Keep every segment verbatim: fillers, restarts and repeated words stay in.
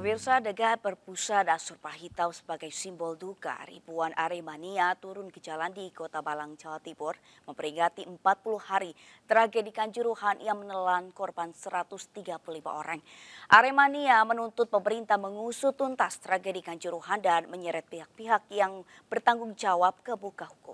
Pemirsa, dengan berpusat Surpa Hitam sebagai simbol duka, ribuan Aremania turun ke jalan di Kota Malang, Jawa Timur memperingati empat puluh hari tragedi Kanjuruhan yang menelan korban seratus tiga puluh lima orang. Aremania menuntut pemerintah mengusut tuntas tragedi Kanjuruhan dan menyeret pihak-pihak yang bertanggung jawab ke muka hukum.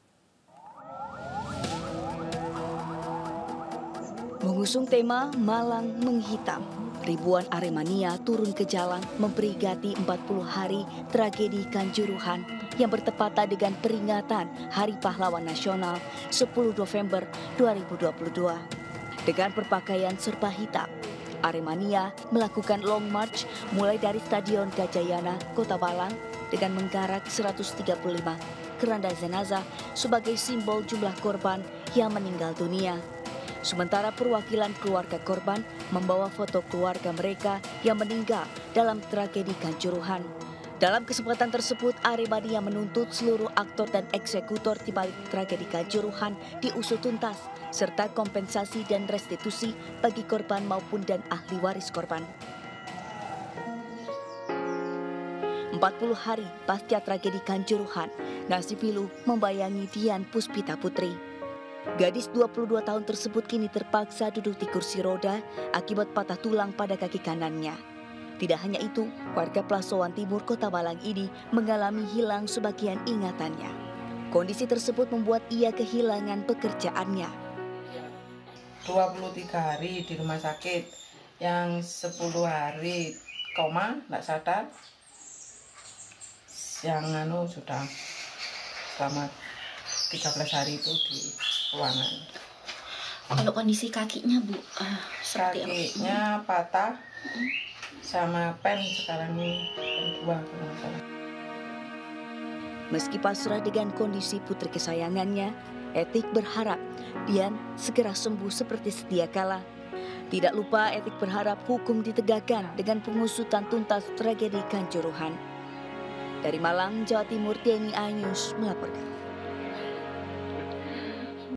Mengusung tema Malang Menghitam, ribuan Aremania turun ke jalan memperingati empat puluh hari tragedi Kanjuruhan yang bertepatan dengan peringatan Hari Pahlawan Nasional sepuluh November dua ribu dua puluh dua. Dengan berpakaian serba hitam, Aremania melakukan long march mulai dari Stadion Gajayana, Kota Malang dengan menggarak seratus tiga puluh lima keranda jenazah sebagai simbol jumlah korban yang meninggal dunia. Sementara perwakilan keluarga korban membawa foto keluarga mereka yang meninggal dalam tragedi Kanjuruhan. Dalam kesempatan tersebut, Aremania menuntut seluruh aktor dan eksekutor di balik tragedi Kanjuruhan diusut tuntas, serta kompensasi dan restitusi bagi korban maupun dan ahli waris korban. empat puluh hari pasca tragedi Kanjuruhan, nasib pilu membayangi Dian Puspita Putri. Gadis dua puluh dua tahun tersebut kini terpaksa duduk di kursi roda akibat patah tulang pada kaki kanannya. Tidak hanya itu, warga Plasowan Timur Kota Malang ini mengalami hilang sebagian ingatannya. Kondisi tersebut membuat ia kehilangan pekerjaannya. dua puluh tiga hari di rumah sakit, yang sepuluh hari koma, tidak sadar, yang anu sudah selama tiga belas hari itu di ruangan. Kalau kondisi kakinya Bu, uh, kakinya apa? Patah sama pen sekarang ini pen dua. Meski pasrah dengan kondisi putri kesayangannya, Etik berharap Dian segera sembuh seperti sedia kala. Tidak lupa Etik berharap hukum ditegakkan dengan pengusutan tuntas tragedi Kanjuruhan. Dari Malang, Jawa Timur, T N I News melaporkan.